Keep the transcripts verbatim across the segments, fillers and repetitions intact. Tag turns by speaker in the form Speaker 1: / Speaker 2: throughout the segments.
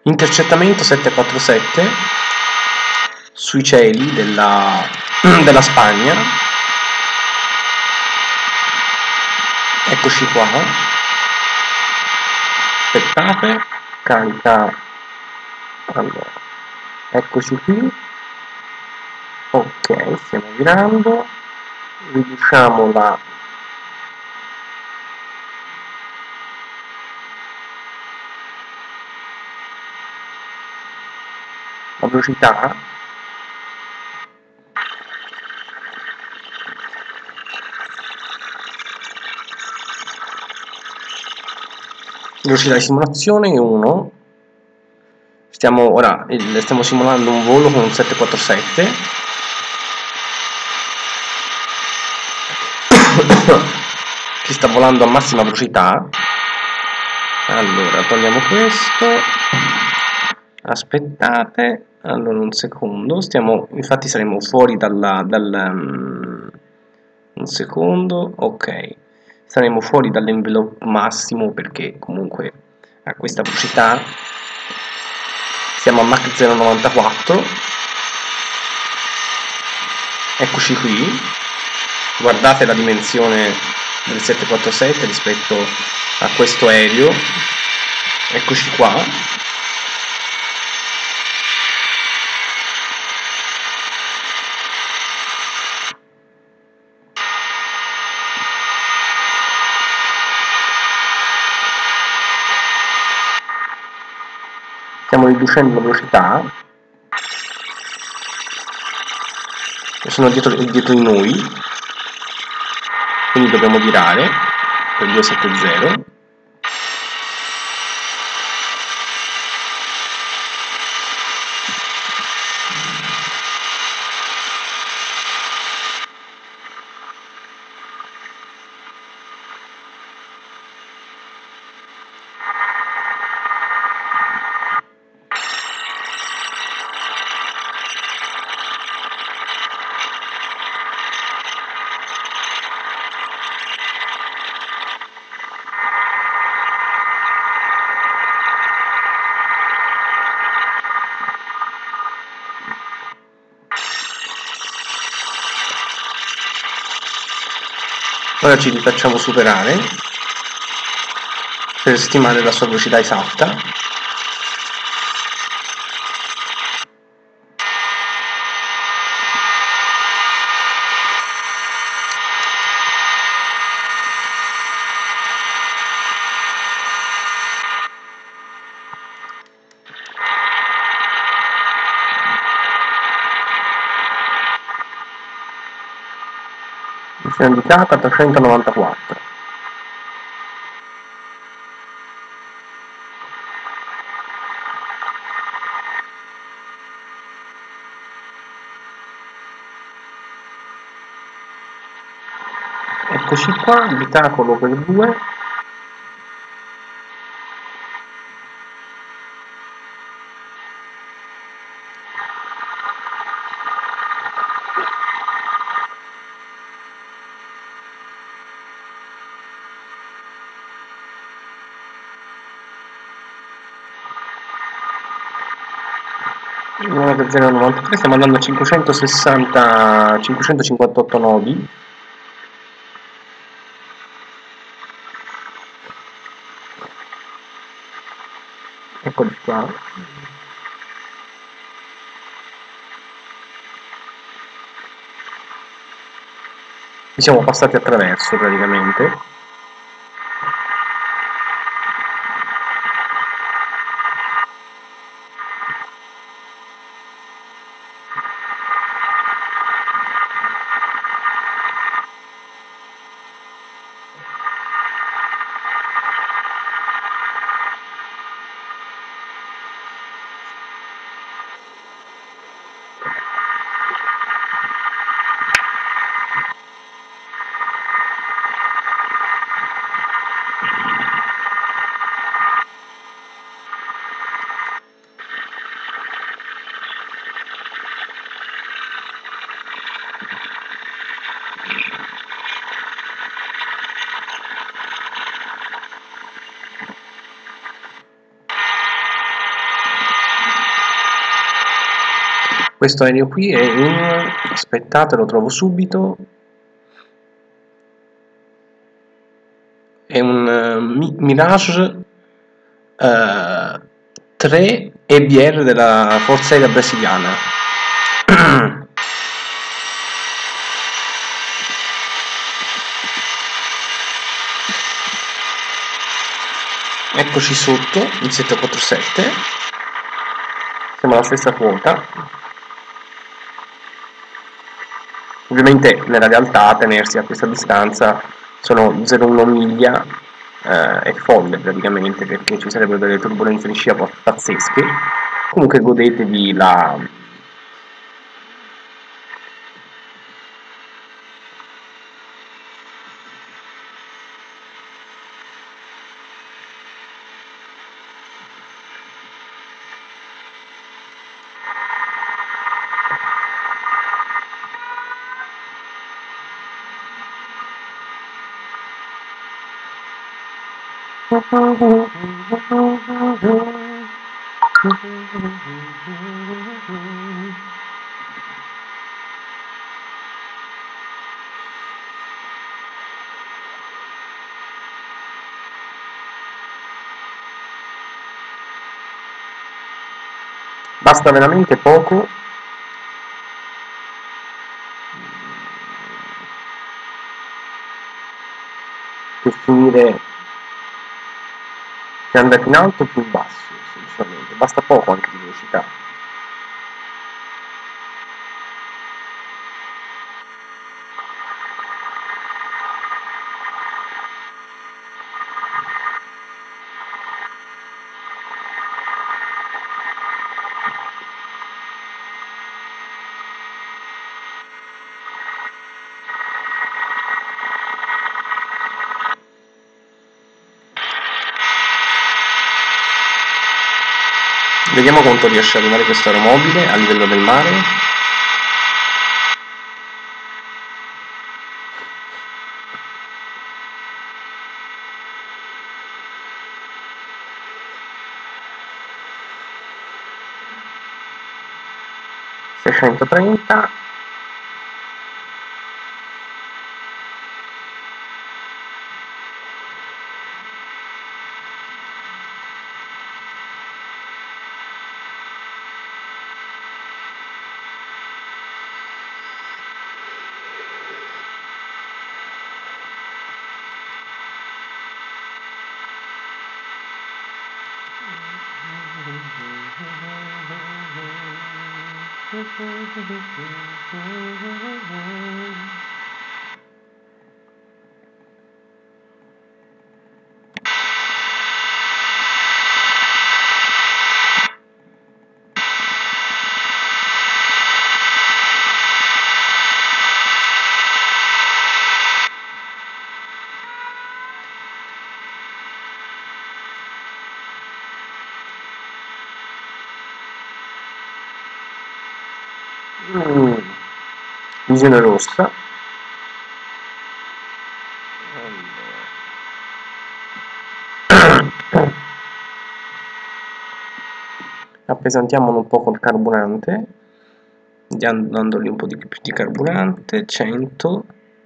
Speaker 1: Intercettamento sette quattro sette sui cieli della, della Spagna. Eccoci qua. Aspettate, carica. Allora, eccoci qui. Ok, stiamo virando. Riduciamo la la velocità. Velocità di simulazione uno. Stiamo ora stiamo simulando un volo con un sette quattro sette. Che sta volando a massima velocità. Allora togliamo questo. Aspettate, allora un secondo, stiamo, infatti saremo fuori dalla, dal, um, un secondo, ok, saremo fuori dall'envelope massimo perché comunque a questa velocità siamo a Mach zero virgola novantaquattro, eccoci qui, guardate la dimensione del sette quattro sette rispetto a questo aereo, eccoci qua. Stiamo riducendo la velocità, sono dietro, dietro di noi, quindi dobbiamo virare per due sette zero. Ora ci rifacciamo superare per stimare la sua velocità esatta. Si è indicata trecentonovantaquattro. Eccoci qua, abitacolo per due. nove zero zero novantatré, stiamo andando a cinquecentosessanta, cinquecentocinquantotto nodi. Eccoli qua. Ci siamo passati attraverso praticamente. questo aereo qui è un... aspettate, lo trovo subito. È un uh, Mirage uh, tre E B R della Forza Aerea Brasiliana. Eccoci sotto il sette quattro sette, siamo alla stessa quota. Ovviamente nella realtà tenersi a questa distanza sono zero virgola uno miglia, eh, è folle praticamente, perché ci sarebbero delle turbolenze di scia pazzesche. Comunque godetevi la, basta veramente poco per finire, che andate in alto o più in basso, sinceramente, basta poco anche di velocità. Vediamo quanto riesce ad arrivare questo aeromobile a livello del mare. seicentotrenta. Mm. Visione rossa. Appesantiamolo un po' col carburante, dandogli un po' di più di carburante. Cento,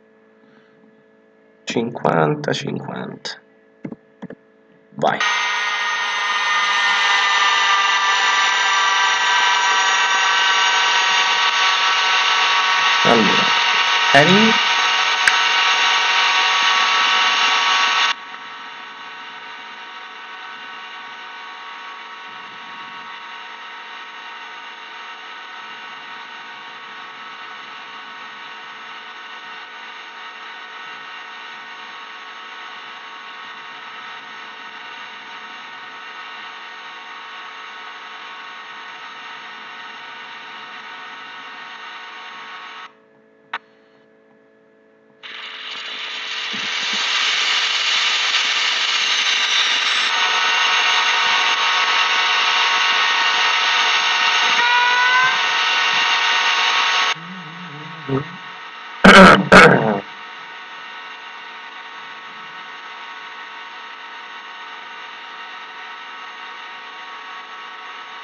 Speaker 1: cinquanta, cinquanta, vai. Allora, heading.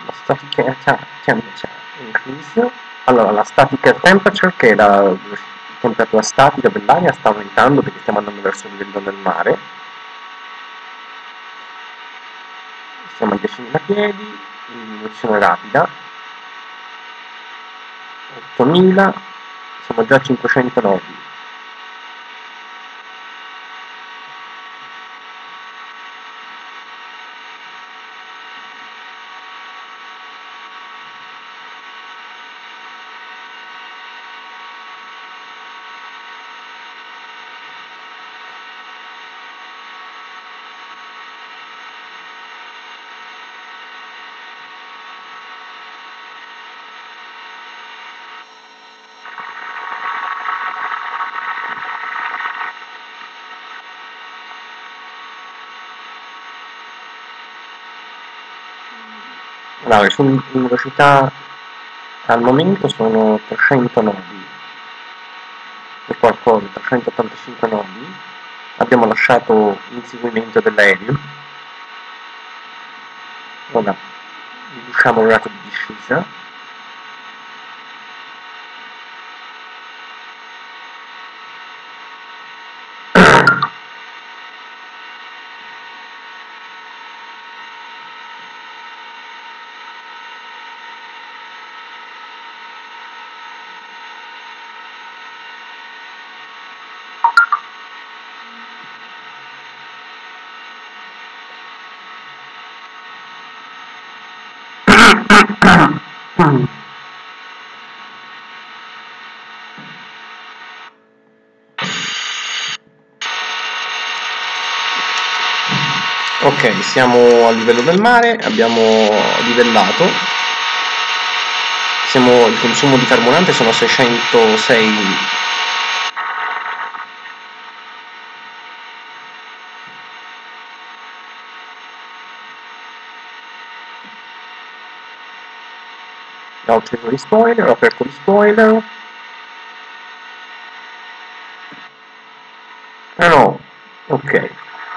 Speaker 1: la static air temperature increase. Allora, la static air temperature, che è la temperatura statica dell'aria, sta aumentando perché stiamo andando verso il livello del mare. Siamo a diecimila piedi, in diminuzione rapida. ottomila, siamo già a cinquecento nodi. Allora, in velocità al momento sono trecento nodi e qualcosa, trecentottantacinque nodi. Abbiamo lasciato l'inseguimento dell'aereo. Ora riduciamo il rato di discesa. Ok, siamo a livello del mare, abbiamo livellato. Siamo, il consumo di carburante sono seicentosei. Ho acceso gli spoiler, ho aperto gli spoiler. Ah no, ok.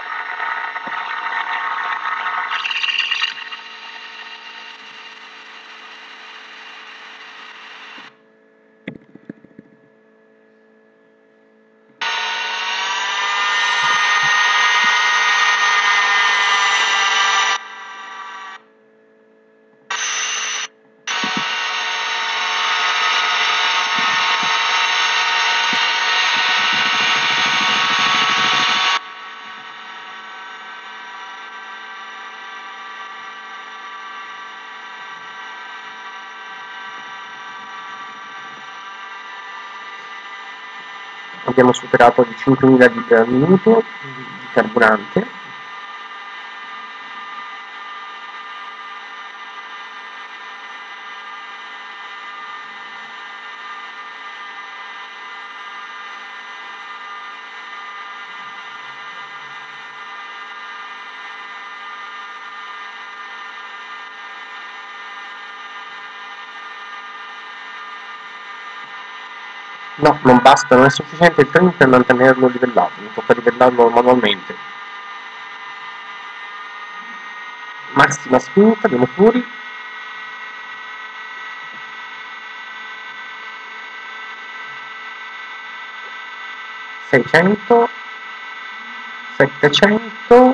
Speaker 1: Abbiamo superato i cinquemila litri al minuto di carburante. No, non basta, non è sufficiente il treno per mantenerlo livellato, mi tocca livellarlo manualmente. Massima spinta, andiamo fuori. seicento, settecento,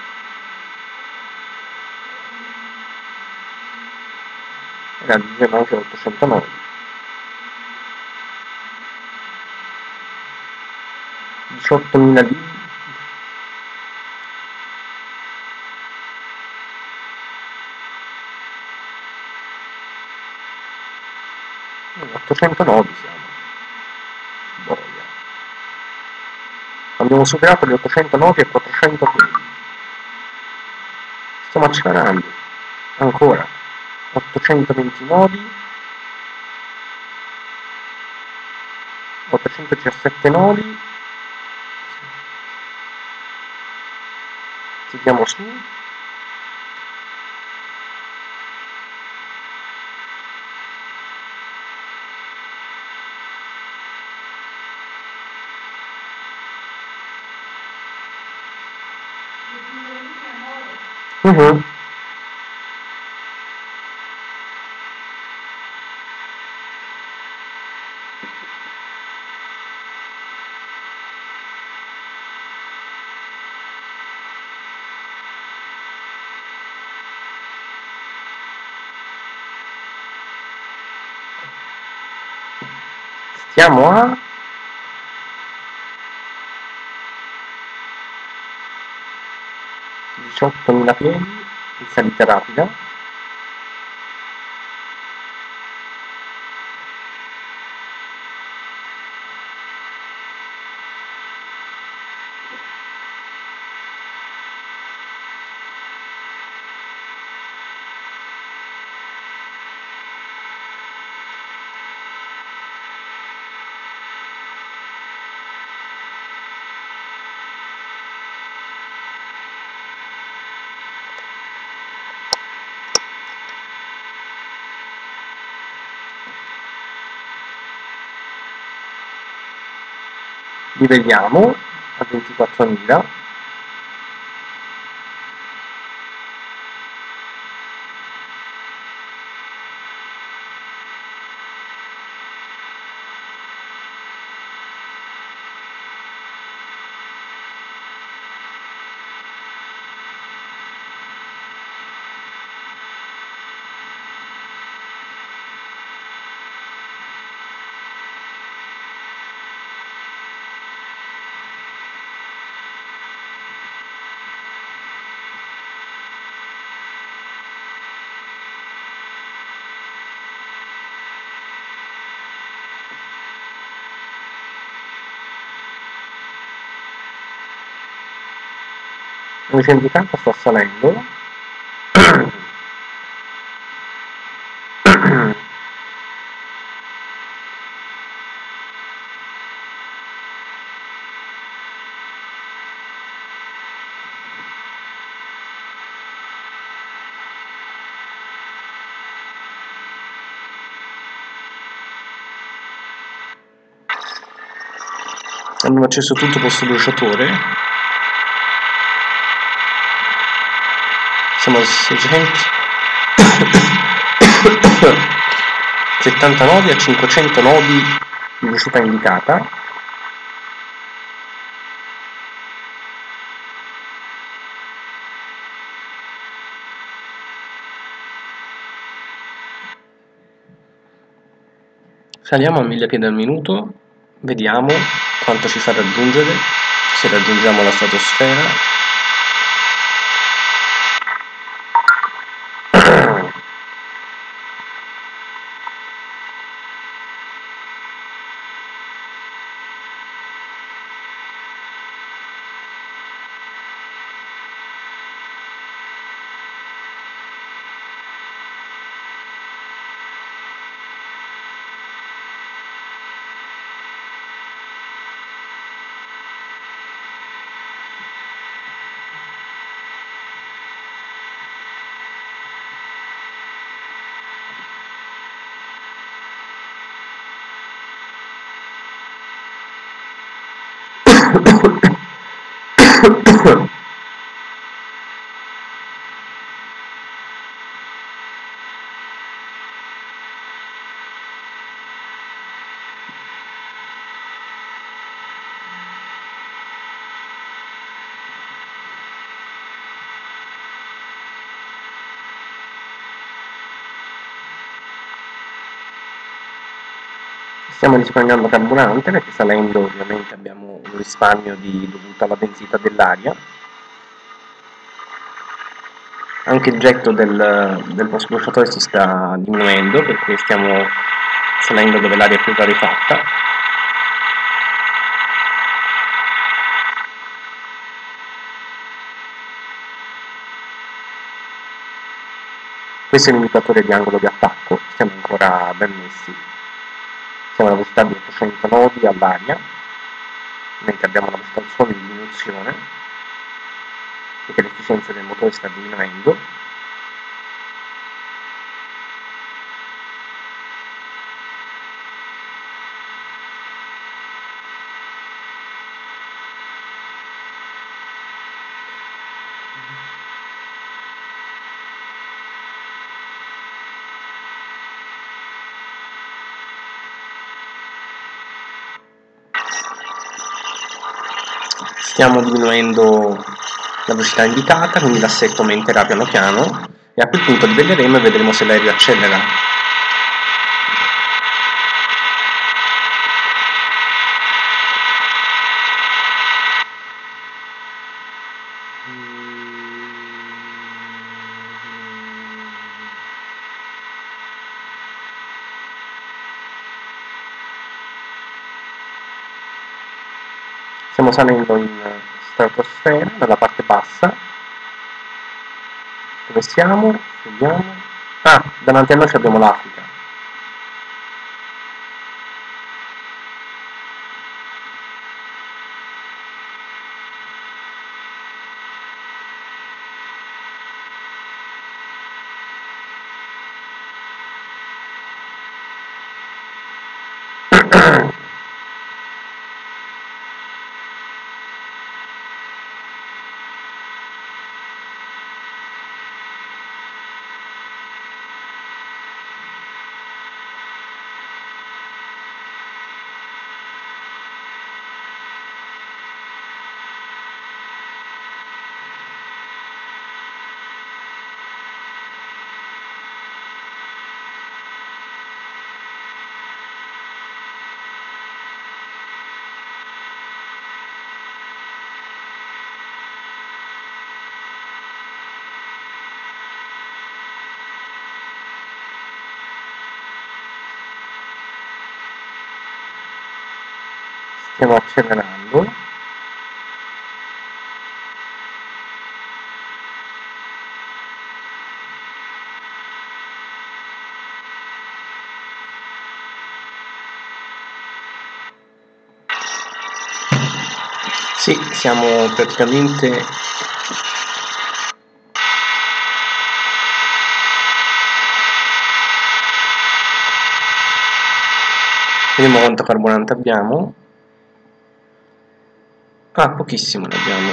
Speaker 1: e raggiungiamo anche ottocentonove. diciottomila litri. ottocentonove siamo. Boia. Abbiamo superato gli ottocentonove e quattrocento piedi. Stiamo accelerando. Ancora. ottocentoventi nodi. ottocentodiciassette nodi. Tiriamo su. Uh-huh. Siamo a diciottomila piedi in salita rapida. Li vediamo a ventiquattromila. Come si è indicato sta salendo. Abbiamo acceso tutto questo bruciatore. Siamo a settanta nodi a cinquecento nodi di velocità indicata. Saliamo a mille piedi al minuto, vediamo quanto ci fa raggiungere, se raggiungiamo la stratosfera. Stiamo risparmiando carburante perché salendo ovviamente abbiamo un risparmio di, dovuto alla densità dell'aria. Anche il getto del, del nostro bruciatore si sta diminuendo perché stiamo salendo dove l'aria è più rarefatta. Questo è l'indicatore di angolo di attacco, siamo ancora ben messi. Siamo alla velocità di ottocento nodi all'aria, mentre abbiamo una velocità del suono in diminuzione, perché l'efficienza del motore sta diminuendo. Stiamo diminuendo la velocità indicata, quindi l'assetto aumenterà piano piano e a quel punto livelleremo e vedremo se l'aereo accelera. Stiamo salendo in stratosfera, nella parte bassa. Dove siamo? Vediamo. Ah, davanti a noi abbiamo l'Africa. Stiamo accelerando. Sì, siamo praticamente vediamo quanto carburante abbiamo. Ah, pochissimo ne abbiamo.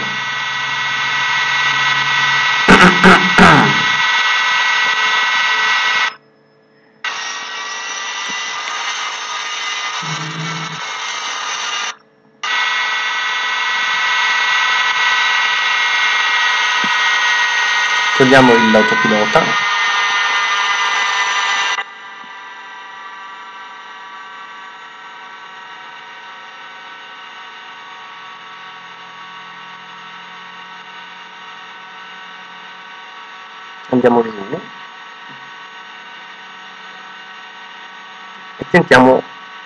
Speaker 1: Togliamo l'autopilota. Andiamo giù e tentiamo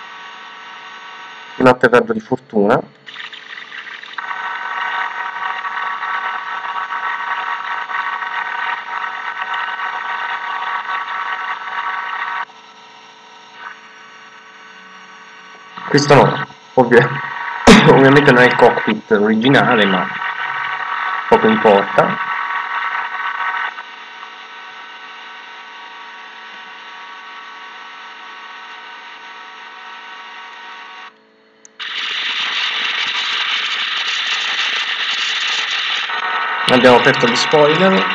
Speaker 1: un atterraggio di fortuna. Questo no, ovvio. Ovviamente non è il cockpit originale, ma poco importa. Abbiamo aperto gli spoiler.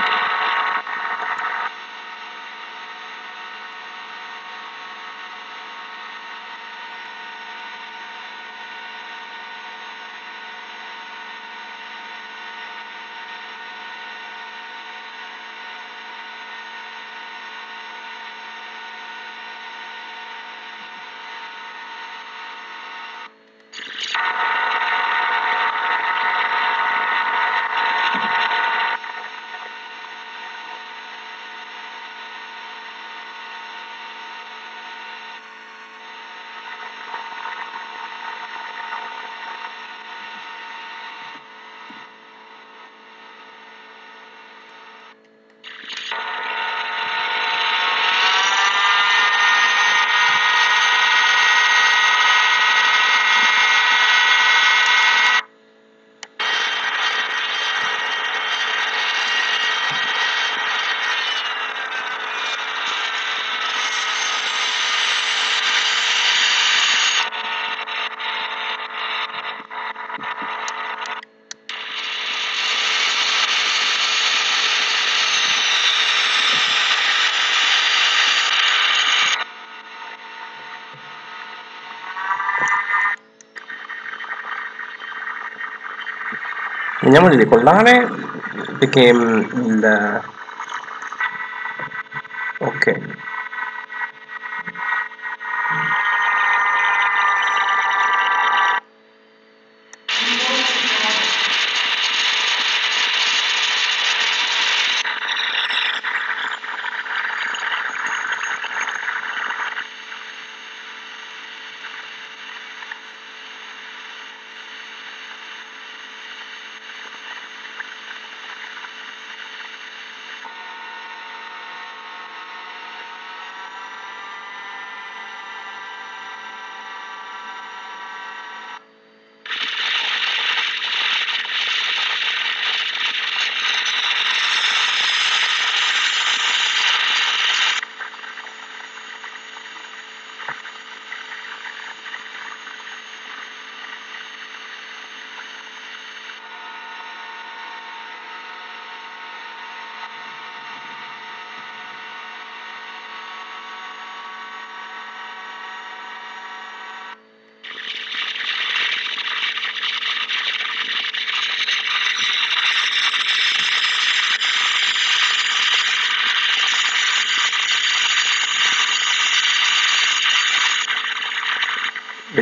Speaker 1: Vediamo di decollare perché mh, il ok.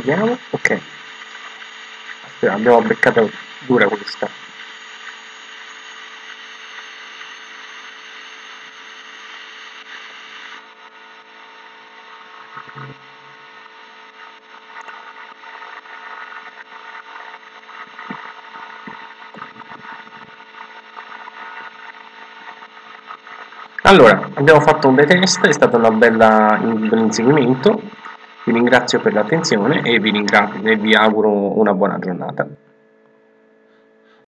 Speaker 1: vediamo. Ok, aspetta, abbiamo beccato dura questa. Allora, abbiamo fatto un bel test, è stato una bella, un bel inseguimento, vi ringrazio per l'attenzione e vi, ringrazio, e vi auguro una buona giornata.